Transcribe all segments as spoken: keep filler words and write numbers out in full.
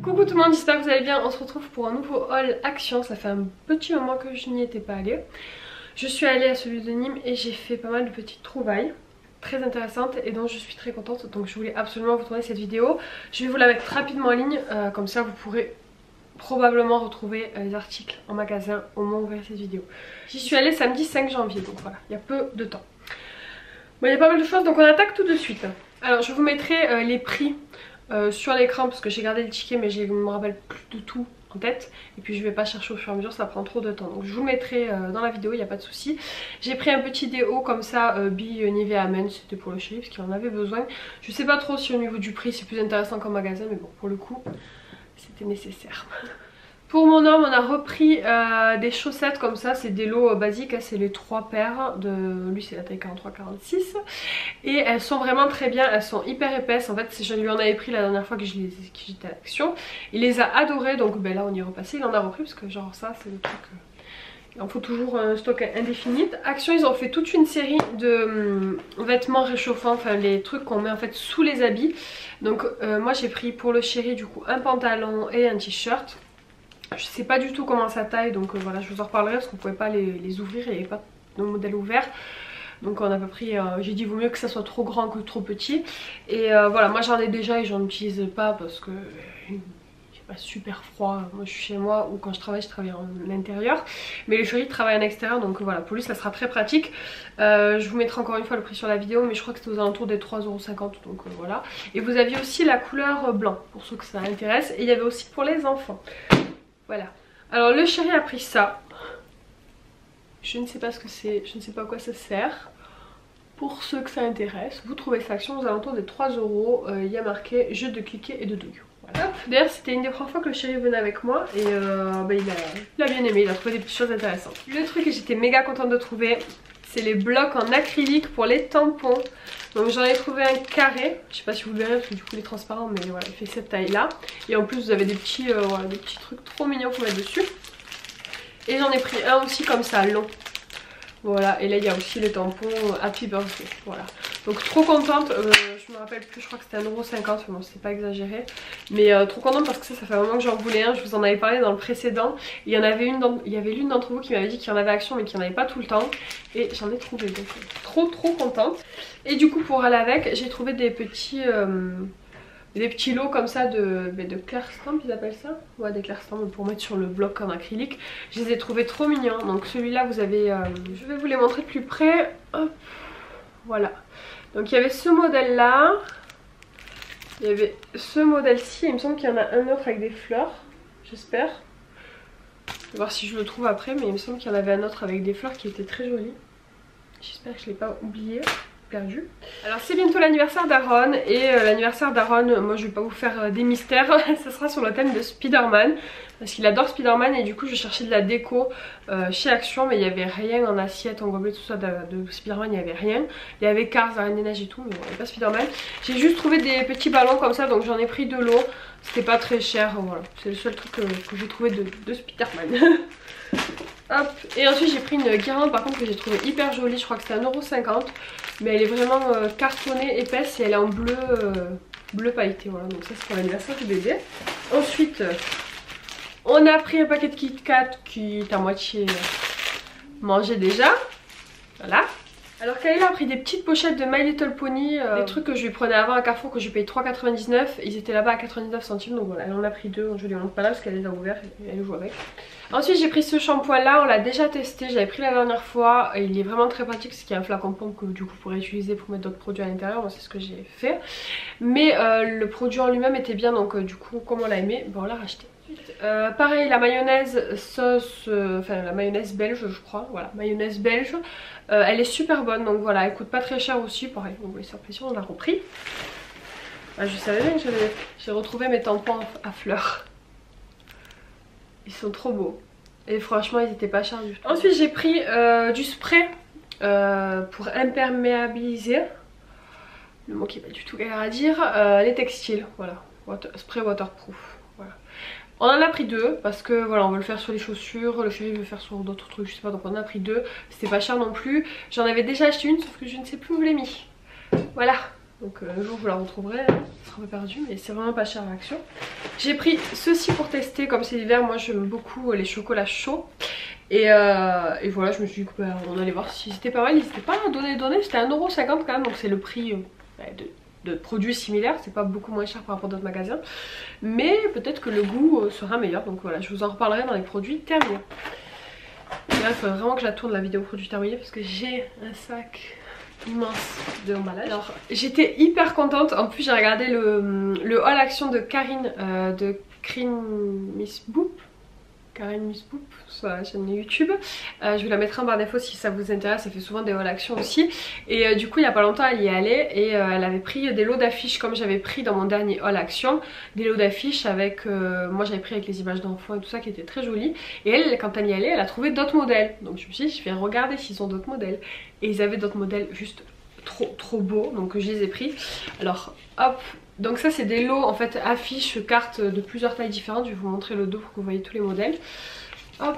Coucou tout le monde, j'espère que vous allez bien. On se retrouve pour un nouveau haul Action. Ça fait un petit moment que je n'y étais pas allée. Je suis allée à celui de Nîmes et j'ai fait pas mal de petites trouvailles très intéressantes et dont je suis très contente. Donc je voulais absolument vous tourner cette vidéo. Je vais vous la mettre rapidement en ligne, euh, comme ça vous pourrez probablement retrouver les articles en magasin au moment où vous verrez cette vidéo. J'y suis allée samedi cinq janvier, donc voilà, il y a peu de temps. Bon, il y a pas mal de choses, donc on attaque tout de suite. Alors je vous mettrai euh, les prix Euh, sur l'écran parce que j'ai gardé le ticket mais je ne me rappelle plus de tout en tête et puis je vais pas chercher au fur et à mesure, ça prend trop de temps, donc je vous le mettrai euh, dans la vidéo, il n'y a pas de souci. J'ai pris un petit déo comme ça, euh, Bi Nivea Men, c'était pour le chéri parce qu'il en avait besoin. Je sais pas trop si au niveau du prix c'est plus intéressant qu'en magasin, mais bon, pour le coup c'était nécessaire. Pour mon homme, on a repris euh, des chaussettes comme ça, c'est des lots euh, basiques, c'est les trois paires, de lui c'est la taille quarante-trois quarante-six et elles sont vraiment très bien, elles sont hyper épaisses. En fait je lui en avais pris la dernière fois que j'étais à l'Action, il les a adorées, donc ben là on y est repassé, il en a repris parce que genre ça c'est le truc, euh, il en faut toujours un stock indéfini. Action, ils ont fait toute une série de hum, vêtements réchauffants, enfin les trucs qu'on met en fait sous les habits. Donc euh, moi j'ai pris pour le chéri du coup un pantalon et un t-shirt. Je sais pas du tout comment ça taille, donc euh, voilà, je vous en reparlerai parce qu'on pouvait pas les, les ouvrir, il n'y avait pas de modèle ouvert. Donc on a pas pris, euh, j'ai dit vaut mieux que ça soit trop grand que trop petit. Et euh, voilà, moi j'en ai déjà et j'en utilise pas parce que euh, j'ai pas super froid. Moi je suis chez moi ou quand je travaille, je travaille en intérieur. Mais le chéri travaille en extérieur, donc voilà, pour lui ça sera très pratique. Euh, je vous mettrai encore une fois le prix sur la vidéo, mais je crois que c'était aux alentours des trois euros cinquante, donc euh, voilà. Et vous aviez aussi la couleur blanc pour ceux que ça intéresse. Et il y avait aussi pour les enfants. Voilà. Alors le chéri a pris ça. Je ne sais pas ce que c'est, je ne sais pas à quoi ça sert. Pour ceux que ça intéresse, vous trouvez cette action aux alentours des trois euros. Il y a marqué jeu de cliquet et de douille. Voilà. D'ailleurs c'était une des premières fois que le chéri venait avec moi et euh, bah, il, a, il a bien aimé, il a trouvé des petites choses intéressantes. Le truc que j'étais méga contente de trouver, c'est les blocs en acrylique pour les tampons. Donc j'en ai trouvé un carré, je sais pas si vous le verrez parce que du coup il est transparent, mais voilà, il fait cette taille là. Et en plus vous avez des petits, euh, voilà, des petits trucs trop mignons pour mettre dessus. Et j'en ai pris un aussi comme ça, long. Voilà, et là il y a aussi les tampons Happy Birthday, voilà. Donc trop contente, euh, je me rappelle plus, je crois que c'était un euro cinquante, bon c'est pas exagéré. Mais euh, trop contente parce que ça, ça fait un moment que j'en voulais un, je vous en avais parlé dans le précédent. Il y en avait une, dans, il y avait l'une d'entre vous qui m'avait dit qu'il y en avait Action mais qu'il n'y en avait pas tout le temps. Et j'en ai trouvé, donc trop trop contente. Et du coup pour aller avec, j'ai trouvé des petits... Euh, des petits lots comme ça de, de clair stamp, ils appellent ça. Ouais, des clair stamp pour mettre sur le bloc en acrylique. Je les ai trouvés trop mignons. Donc celui-là vous avez, euh, je vais vous les montrer de plus près. Hop, voilà. Donc il y avait ce modèle là, il y avait ce modèle-ci, il me semble qu'il y en a un autre avec des fleurs, j'espère. Je vais voir si je le trouve après, mais il me semble qu'il y en avait un autre avec des fleurs qui était très joli. J'espère que je ne l'ai pas oublié. Perdu. Alors c'est bientôt l'anniversaire d'Aaron et euh, l'anniversaire d'Aaron, moi je vais pas vous faire euh, des mystères, ça sera sur le thème de Spider-Man parce qu'il adore Spider-Man et du coup je cherchais de la déco euh, chez Action mais il n'y avait rien en assiette, en gobelet, tout ça de, de Spider-Man, il n'y avait rien. Il y avait Cars, la Reine des Neiges et tout mais bon, il n'y avait pas Spider-Man. J'ai juste trouvé des petits ballons comme ça donc j'en ai pris de l'eau, c'était pas très cher, voilà. C'est le seul truc que, que j'ai trouvé de, de Spider-Man. Hop. Et ensuite j'ai pris une guirlande par contre que j'ai trouvé hyper jolie, je crois que c'était un euro cinquante. Mais elle est vraiment euh, cartonnée, épaisse et elle est en bleu, euh, bleu pailleté, voilà. Donc ça c'est pour l'anniversaire du bébé. Ensuite euh, on a pris un paquet de Kit Kat qui est à moitié mangé déjà. Voilà. Alors Kayla a pris des petites pochettes de My Little Pony, euh, des trucs que je lui prenais avant à Carrefour que je lui payais trois quatre-vingt-dix-neuf. Ils étaient là-bas à quatre-vingt-dix-neuf centimes, donc voilà, elle en a pris deux, je lui montre pas là parce qu'elle les a ouverts et elle joue avec. Ensuite j'ai pris ce shampoing là, on l'a déjà testé, j'avais pris la dernière fois, il est vraiment très pratique parce qu'il y a un flacon pompe que du coup vous pourrez utiliser pour mettre d'autres produits à l'intérieur, moi c'est ce que j'ai fait. Mais euh, le produit en lui-même était bien, donc euh, du coup comme on l'a aimé, bon, on l'a racheté. Euh, pareil, la mayonnaise sauce, euh, enfin la mayonnaise belge je crois, voilà, mayonnaise belge, euh, elle est super bonne donc voilà, elle coûte pas très cher aussi, pareil, vous voyez sur pression on l'a repris. Ah, je savais bien que j'ai retrouvé mes tampons à fleurs, ils sont trop beaux et franchement ils étaient pas chers du tout. Ensuite j'ai pris euh, du spray euh, pour imperméabiliser, le mot qui est pas du tout galère à dire, euh, les textiles, voilà, Water, spray waterproof, voilà. On en a pris deux parce que voilà on veut le faire sur les chaussures, le chéri veut le faire sur d'autres trucs, je sais pas, donc on en a pris deux, c'était pas cher non plus. J'en avais déjà acheté une sauf que je ne sais plus où je l'ai mis. Voilà, Donc euh, un jour vous la retrouverez, hein. Ça sera pas perdu, mais c'est vraiment pas cher à Action. J'ai pris ceci pour tester, comme c'est l'hiver, moi j'aime beaucoup les chocolats chauds. Et, euh, et voilà, je me suis dit que bah, on allait voir si c'était pas mal. N'hésitez pas à donner, donner. C'était un euro cinquante quand même, donc c'est le prix euh, de, de produits similaires. C'est pas beaucoup moins cher par rapport à d'autres magasins. Mais peut-être que le goût euh, sera meilleur. Donc voilà, je vous en reparlerai dans les produits terminés. Et là, il faudrait vraiment que je la tourne la vidéo produits terminés parce que j'ai un sac immense de emballage. Alors j'étais hyper contente. En plus j'ai regardé le, le haul action de Karine euh, de Cream Miss Boop. Karine Miss Boop sur la chaîne YouTube. Euh, je vous la mettrai en barre d'infos si ça vous intéresse, elle fait souvent des haul action aussi. Et euh, du coup il y a pas longtemps elle y est allée et euh, elle avait pris des lots d'affiches comme j'avais pris dans mon dernier haul action. Des lots d'affiches avec, euh, moi j'avais pris avec les images d'enfants et tout ça qui était très joli. Et elle, quand elle y allait, elle a trouvé d'autres modèles. Donc je me suis dit je vais regarder s'ils ont d'autres modèles. Et ils avaient d'autres modèles juste trop trop beaux, donc je les ai pris. Alors hop, donc ça c'est des lots en fait affiches, cartes de plusieurs tailles différentes. Je vais vous montrer le dos pour que vous voyez tous les modèles. Hop,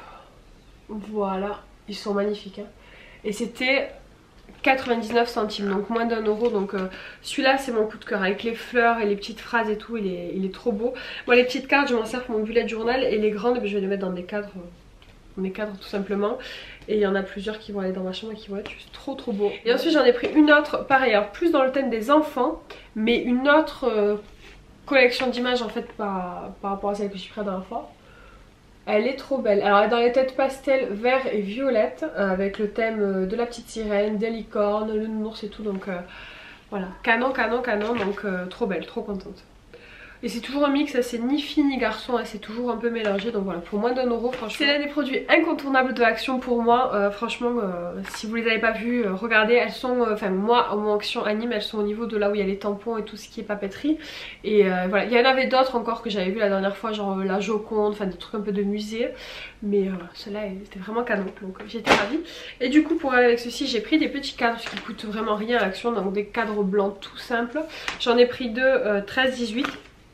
voilà, ils sont magnifiques hein. Et c'était quatre-vingt-dix-neuf centimes, donc moins d'un euro. Donc euh, celui-là c'est mon coup de cœur avec les fleurs et les petites phrases et tout, il est, il est trop beau. Moi les petites cartes je m'en sers pour mon bullet journal et les grandes je vais les mettre dans des cadres, dans des cadres tout simplement. Et il y en a plusieurs qui vont aller dans ma chambre et qui vont être juste trop trop beaux. Et ensuite j'en ai pris une autre, pareil, alors plus dans le thème des enfants, mais une autre euh, collection d'images en fait par, par rapport à celle que j'ai prise la dernière fois. Elle est trop belle. Alors elle est dans les têtes pastel vert et violette euh, avec le thème de la petite sirène, des licornes, le nounours et tout. Donc euh, voilà, canon, canon, canon. Donc euh, trop belle, trop contente. Et c'est toujours un mix, c'est ni fille ni garçon, hein, c'est toujours un peu mélangé. Donc voilà, pour moins d'un euro franchement. C'est l'un des produits incontournables de Action pour moi. euh, Franchement euh, si vous les avez pas vus, euh, regardez. Elles sont, enfin euh, moi en mon Action anime, elles sont au niveau de là où il y a les tampons et tout ce qui est papeterie. Et euh, voilà, il y en avait d'autres encore que j'avais vu la dernière fois, genre euh, la Joconde, enfin des trucs un peu de musée. Mais euh, ceux-là c'était vraiment canon, donc euh, j'étais ravie. Et du coup pour aller avec ceci j'ai pris des petits cadres qui coûtent vraiment rien à Action. Donc des cadres blancs tout simples. J'en ai pris deux euh, treize dix-huit.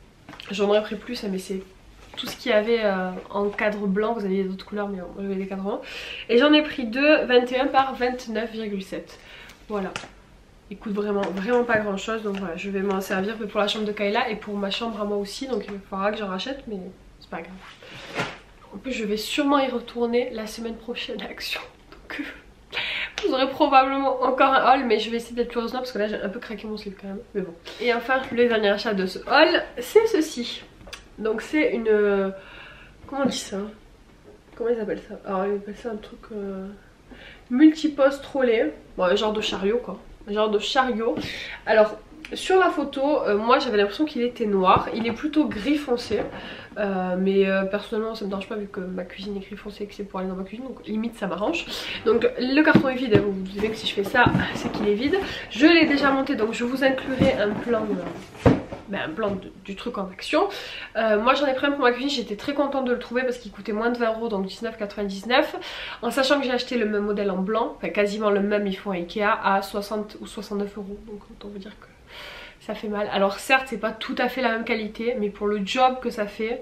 J'en aurais pris plus mais c'est tout ce qu'il y avait euh, en cadre blanc. Vous aviez d'autres couleurs mais moi j'avais des cadres blancs. Et j'en ai pris deux vingt et un par vingt-neuf virgule sept. Voilà. Ils coûtent vraiment vraiment pas grand chose. Donc voilà, je vais m'en servir pour la chambre de Kayla et pour ma chambre à moi aussi. Donc il faudra que j'en rachète mais c'est pas grave. En plus je vais sûrement y retourner la semaine prochaine à Action. Donc vous aurez probablement encore un haul, mais je vais essayer d'être plus raisonnable parce que là j'ai un peu craqué mon slip quand même, mais bon. Et enfin le dernier achat de ce haul c'est ceci. Donc c'est une... comment on dit ça? Comment ils appellent ça? Alors ils appellent ça un truc... Euh... multiposte trolley. Bon un genre de chariot quoi. Un genre de chariot. Alors sur la photo, euh, moi j'avais l'impression qu'il était noir. Il est plutôt gris foncé. Euh, mais euh, personnellement ça me dérange pas vu que ma cuisine est gris foncé et que c'est pour aller dans ma cuisine. Donc limite ça m'arrange. Donc le carton est vide. Vous vous doutez bien que si je fais ça c'est qu'il est vide. Je l'ai déjà monté donc je vous inclurai un plan... Euh... Ben, un plan de, du truc en Action. Euh, moi j'en ai pris un pour ma cuisine, j'étais très contente de le trouver parce qu'il coûtait moins de vingt euros, donc dix-neuf quatre-vingt-dix-neuf. En sachant que j'ai acheté le même modèle en blanc, enfin quasiment le même, ils font à Ikea à soixante ou soixante-neuf euros. Donc autant vous dire que ça fait mal. Alors certes c'est pas tout à fait la même qualité, mais pour le job que ça fait,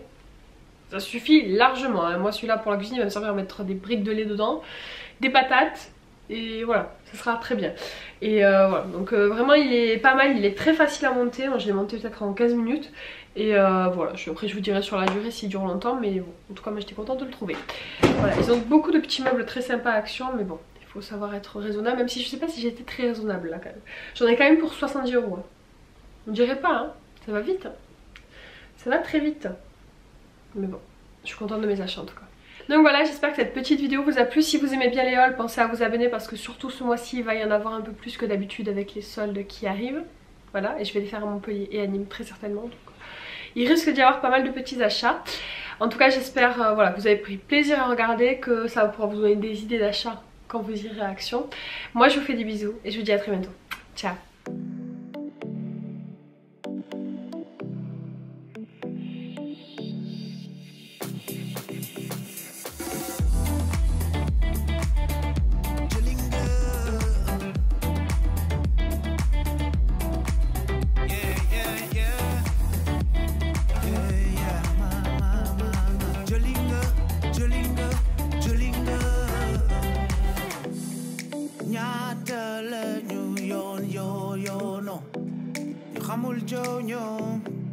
ça suffit largement. Hein. Moi celui-là pour la cuisine il va me servir à mettre des briques de lait dedans, des patates. Et voilà, ça sera très bien. Et euh, voilà, donc euh, vraiment il est pas mal, il est très facile à monter. Moi je l'ai monté peut-être en quinze minutes. Et euh, voilà, je, après je vous dirai sur la durée s'il dure longtemps. Mais bon, en tout cas moi j'étais contente de le trouver. Voilà, ils ont beaucoup de petits meubles très sympas à Action. Mais bon, il faut savoir être raisonnable. Même si je sais pas si j'ai été très raisonnable là quand même. J'en ai quand même pour soixante-dix euros. Hein. On dirait pas, hein, ça va vite. Hein. Ça va très vite. Mais bon, je suis contente de mes achats en tout cas. Donc voilà, j'espère que cette petite vidéo vous a plu. Si vous aimez bien les hauls, pensez à vous abonner parce que surtout ce mois-ci il va y en avoir un peu plus que d'habitude avec les soldes qui arrivent. Voilà, et je vais les faire à Montpellier et à Nîmes très certainement. Donc, il risque d'y avoir pas mal de petits achats. En tout cas j'espère euh, voilà, que vous avez pris plaisir à regarder, que ça va pouvoir vous donner des idées d'achat quand vous irez à Action. Moi je vous fais des bisous et je vous dis à très bientôt. Ciao. Nyata le nyu yon yon Jojo.